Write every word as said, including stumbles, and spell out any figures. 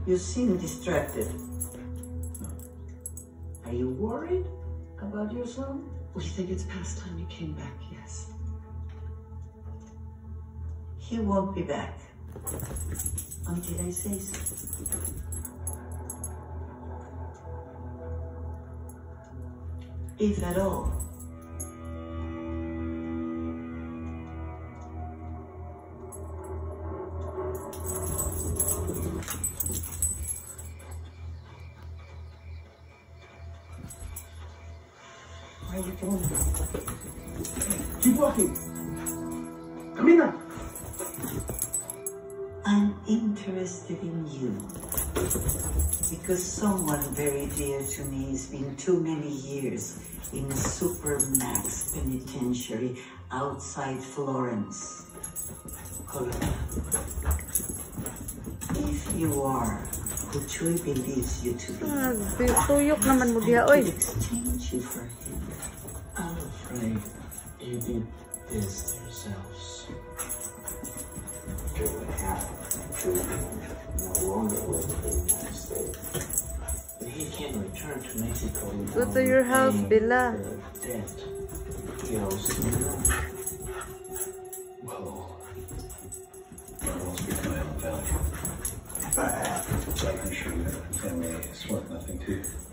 You seem distracted. Are you worried about your son? We think it's past time you came back, yes. He won't be back until I say so. If at all. Where are you going? Keep walking. Come in now. I'm interested in you because someone very dear to me has been too many years in a supermax penitentiary outside Florence. If you are who Choi believes you to be, tuyok naman mo diha, oy. I could exchange you for him. I'm afraid you did this to yourselves. Joe would have to no longer live in the United States. But he can return to Mexico. Go to your house, Bella. The debt he owes to me. Well, I won't speak my own value. If I have life insurance, and it's worth nothing to you.